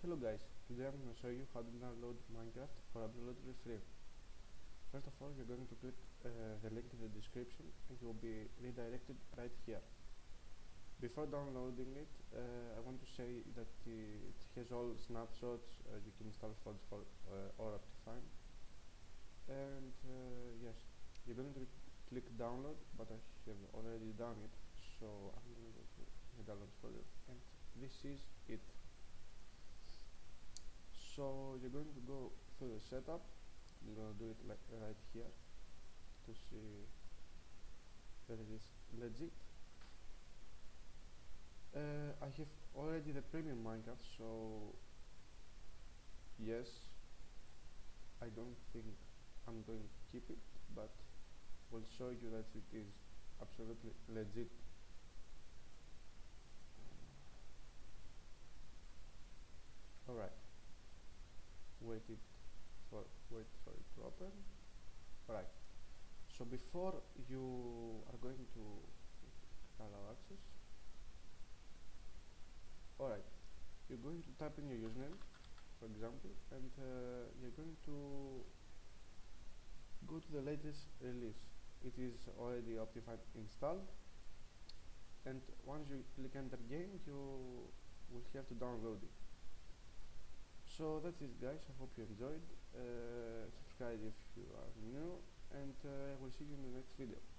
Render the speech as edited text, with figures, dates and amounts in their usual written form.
Hello guys, today I'm going to show you how to download Minecraft for absolutely free. First of all, you're going to click the link in the description and you will be redirected right here. Before downloading it, I want to say that it has all snapshots you can install for or Optifine. And yes, you're going to click download, but I have already done it, so I'm going to go to the download folder, and this is it. So you're going to go through the setup. You're going to do it like right here to see that it is legit. I have already the premium Minecraft, so yes, I don't think I'm going to keep it, but will show you that it is absolutely legit. Alright, wait for it to open. Alright, so before you are going to allow access, alright, you're going to type in your username, for example, and you're going to go to the latest release. It is already Optifine installed, and once you click enter game, you will have to download it. So that's it guys, I hope you enjoyed. Subscribe if you are new, and I will see you in the next video.